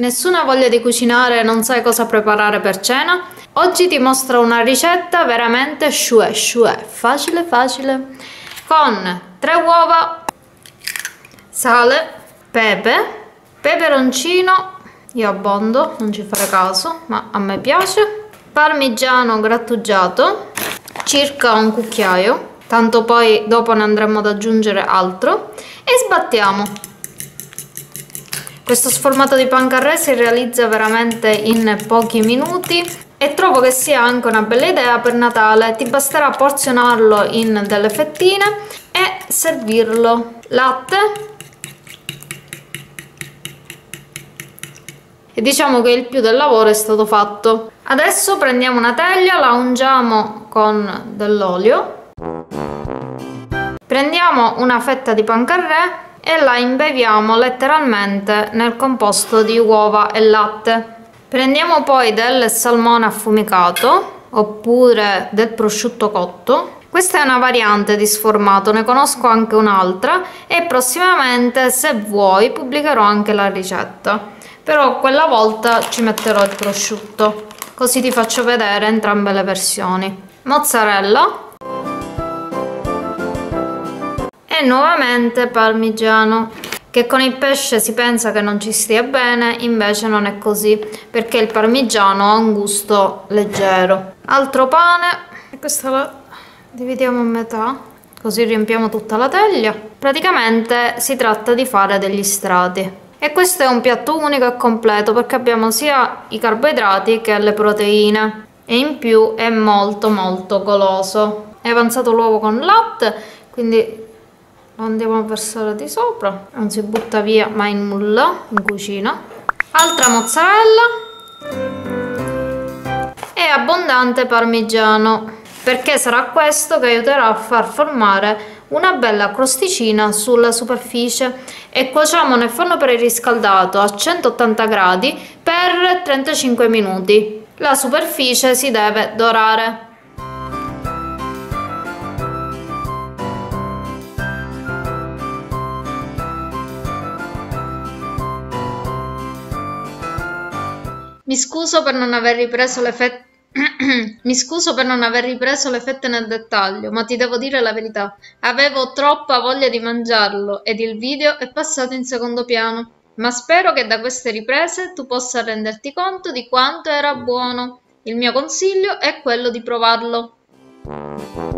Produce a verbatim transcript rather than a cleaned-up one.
Nessuna voglia di cucinare e non sai cosa preparare per cena? Oggi ti mostro una ricetta veramente shue shue, facile facile, con tre uova, sale, pepe, peperoncino, io abbondo, non ci fare caso, ma a me piace, parmigiano grattugiato, circa un cucchiaio, tanto poi dopo ne andremo ad aggiungere altro, e sbattiamo. Questo sformato di pancarré si realizza veramente in pochi minuti e trovo che sia anche una bella idea per Natale. Ti basterà porzionarlo in delle fettine e servirlo. Latte. E diciamo che il più del lavoro è stato fatto. Adesso prendiamo una teglia, la ungiamo con dell'olio, prendiamo una fetta di pancarré e la imbeviamo letteralmente nel composto di uova e latte. Prendiamo poi del salmone affumicato oppure del prosciutto cotto. Questa è una variante di sformato, ne conosco anche un'altra e prossimamente, se vuoi, pubblicherò anche la ricetta. Però quella volta ci metterò il prosciutto, così ti faccio vedere entrambe le versioni. Mozzarella e nuovamente parmigiano, che con il pesce si pensa che non ci stia bene, invece non è così, perché il parmigiano ha un gusto leggero. Altro pane, e questa la dividiamo a metà, così riempiamo tutta la teglia. Praticamente si tratta di fare degli strati. E questo è un piatto unico e completo perché abbiamo sia i carboidrati che le proteine e in più è molto molto goloso. È avanzato l'uovo con latte, quindi lo andiamo a versare di sopra, non si butta via mai in nulla in cucina. Altra mozzarella e abbondante parmigiano, perché sarà questo che aiuterà a far formare una bella crosticina sulla superficie. E cuociamo nel forno preriscaldato a centottanta gradi per trentacinque minuti. La superficie si deve dorare. Mi scuso per non aver ripreso le fette Mi scuso per non aver ripreso le fette nel dettaglio, ma ti devo dire la verità. Avevo troppa voglia di mangiarlo ed il video è passato in secondo piano. Ma spero che da queste riprese tu possa renderti conto di quanto era buono. Il mio consiglio è quello di provarlo.